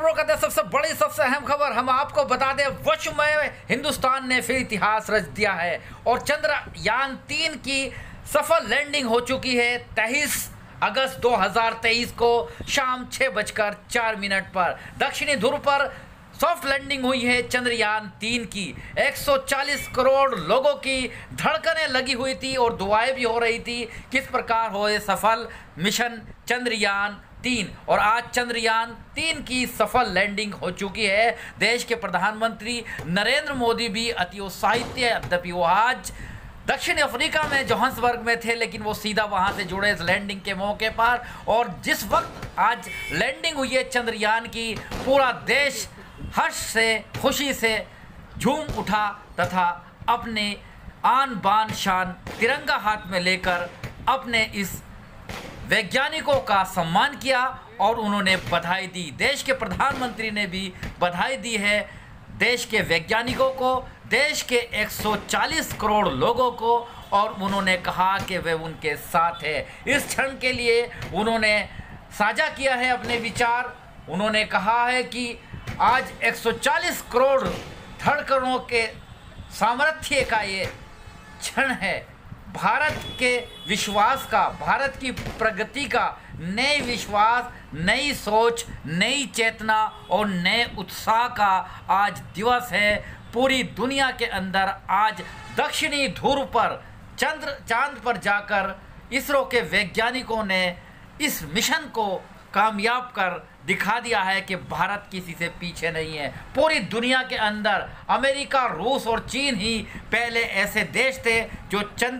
खबरों का सबसे बड़ी सबसे अहम खबर हम आपको बता दें, विश्व में हिंदुस्तान ने फिर इतिहास रच दिया है और चंद्रयान-3 की सफल लैंडिंग हो चुकी है। 23 अगस्त 2023 को शाम 6:04 पर दक्षिणी ध्रुव पर सॉफ्ट लैंडिंग हुई है चंद्रयान-3 की। 140 करोड़ लोगों की धड़कनें लगी हुई थी और दुआएं भी हो रही थी किस प्रकार हो ये सफल मिशन चंद्रयान-3। और आज चंद्रयान-3 की सफल लैंडिंग हो चुकी है। देश के प्रधानमंत्री नरेंद्र मोदी भी अति उत्साहित थे। यद्यपि वो आज दक्षिण अफ्रीका में जोहान्सबर्ग में थे, लेकिन वो सीधा वहां से जुड़े इस लैंडिंग के मौके पर। और जिस वक्त आज लैंडिंग हुई है चंद्रयान की, पूरा देश हर्ष से खुशी से झूम उठा तथा अपने आन बान शान तिरंगा हाथ में लेकर अपने इस वैज्ञानिकों का सम्मान किया और उन्होंने बधाई दी। देश के प्रधानमंत्री ने भी बधाई दी है देश के वैज्ञानिकों को, देश के 140 करोड़ लोगों को, और उन्होंने कहा कि वे उनके साथ है। इस क्षण के लिए उन्होंने साझा किया है अपने विचार। उन्होंने कहा है कि आज 140 करोड़ धड़कनों के सामर्थ्य का ये क्षण है, भारत के विश्वास का, भारत की प्रगति का, नए विश्वास, नई सोच, नई चेतना और नए उत्साह का आज दिवस है। पूरी दुनिया के अंदर आज दक्षिणी ध्रुव पर चांद पर जाकर इसरो के वैज्ञानिकों ने इस मिशन को कामयाब कर दिखा दिया है कि भारत किसी से पीछे नहीं है। पूरी दुनिया के अंदर अमेरिका, रूस और चीन ही पहले ऐसे देश थे जो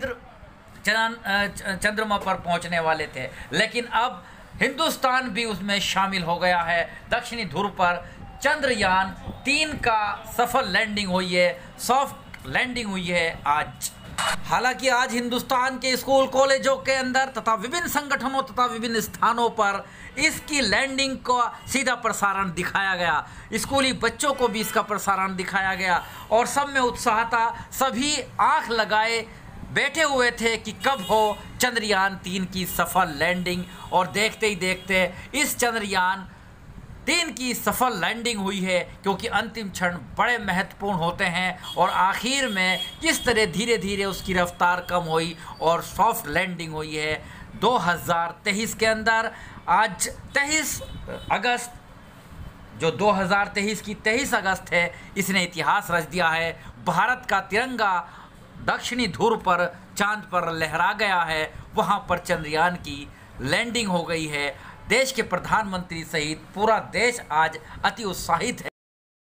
चंद्रमा पर पहुंचने वाले थे, लेकिन अब हिंदुस्तान भी उसमें शामिल हो गया है। दक्षिणी ध्रुव पर चंद्रयान-3 का सफल लैंडिंग हुई है, सॉफ्ट लैंडिंग हुई है आज। हालांकि आज हिंदुस्तान के स्कूल कॉलेजों के अंदर तथा विभिन्न संगठनों तथा विभिन्न स्थानों पर इसकी लैंडिंग का सीधा प्रसारण दिखाया गया। स्कूली बच्चों को भी इसका प्रसारण दिखाया गया और सब में उत्साह था। सभी आंख लगाए बैठे हुए थे कि कब हो चंद्रयान-3 की सफल लैंडिंग। और देखते ही देखते इस चंद्रयान-3 की सफल लैंडिंग हुई है, क्योंकि अंतिम क्षण बड़े महत्वपूर्ण होते हैं और आखिर में किस तरह धीरे धीरे उसकी रफ्तार कम हुई और सॉफ्ट लैंडिंग हुई है 2023 के अंदर। आज 23 अगस्त जो 2023 की 23 अगस्त है, इसने इतिहास रच दिया है। भारत का तिरंगा दक्षिणी ध्रुव पर चांद पर लहरा गया है, वहाँ पर चंद्रयान की लैंडिंग हो गई है। देश के प्रधानमंत्री सहित पूरा देश आज अति उत्साहित है।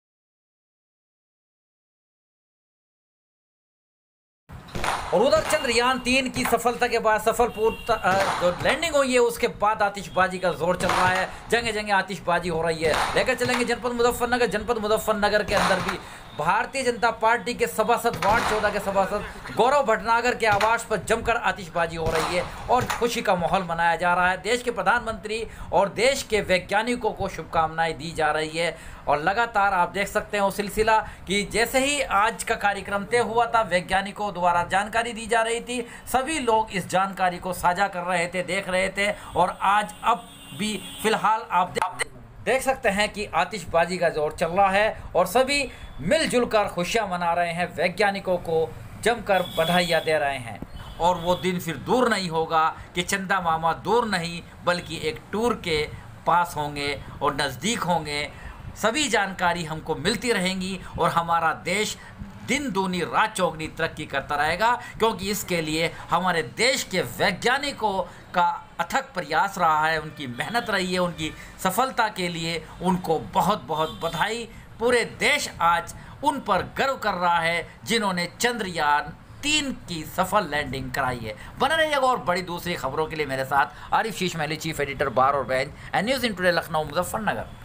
और उधर चंद्रयान-3 की सफलता के बाद जो लैंडिंग हुई है उसके बाद आतिशबाजी का जोर चल रहा है। जगह जगह आतिशबाजी हो रही है। लेकर चलेंगे जनपद मुजफ्फरनगर के अंदर भी भारतीय जनता पार्टी के सभासद, वार्ड 14 के सभासद गौरव भटनागर के आवास पर जमकर आतिशबाजी हो रही है और खुशी का माहौल मनाया जा रहा है। देश के प्रधानमंत्री और देश के वैज्ञानिकों को शुभकामनाएं दी जा रही है। और लगातार आप देख सकते हैं वो सिलसिला कि जैसे ही आज का कार्यक्रम तय हुआ था, वैज्ञानिकों द्वारा जानकारी दी जा रही थी, सभी लोग इस जानकारी को साझा कर रहे थे, देख रहे थे। और आज अब भी फिलहाल आप देख सकते हैं कि आतिशबाजी का जोर चल रहा है और सभी मिलजुल कर खुशियाँ मना रहे हैं, वैज्ञानिकों को जमकर बधाइयाँ दे रहे हैं। और वो दिन फिर दूर नहीं होगा कि चंदा मामा दूर नहीं बल्कि एक टूर के पास होंगे और नज़दीक होंगे। सभी जानकारी हमको मिलती रहेंगी और हमारा देश दिन दूनी रात चौगनी तरक्की करता रहेगा, क्योंकि इसके लिए हमारे देश के वैज्ञानिकों का अथक प्रयास रहा है, उनकी मेहनत रही है। उनकी सफलता के लिए उनको बहुत बहुत बधाई। पूरे देश आज उन पर गर्व कर रहा है जिन्होंने चंद्रयान-3 की सफल लैंडिंग कराई है। बने रहिएगा और बड़ी दूसरी खबरों के लिए मेरे साथ आरिफ शीश महली, चीफ एडिटर बार और bench and news in today Lucknow Muzaffarnagar.